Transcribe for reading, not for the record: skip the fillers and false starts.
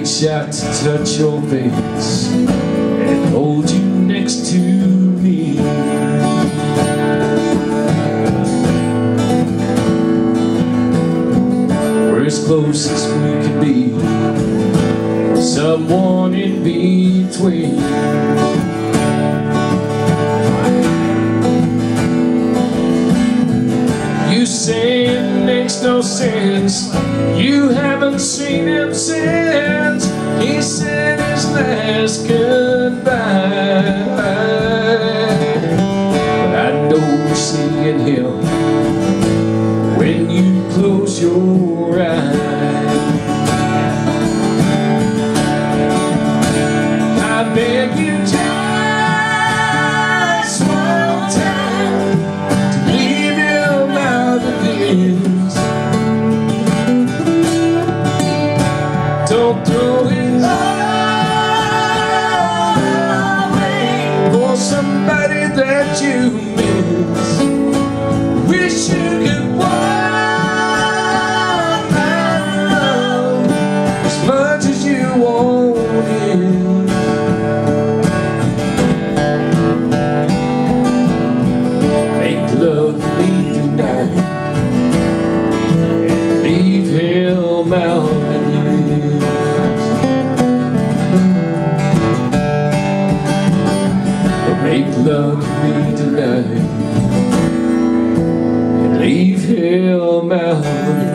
reach out to touch your face and hold you next to me. We're as close as we can be, someone in between. You say it makes no sense, you haven't seen him since he said his last goodbye. But I know you're seeing him when you close your eyes. I beg you just one time to leave him out of this. Don't throw it away for somebody that you miss. Wish you could want my love as much as you want it. Make love to me tonight and leave him out of it. Make love to me tonight and leave him out.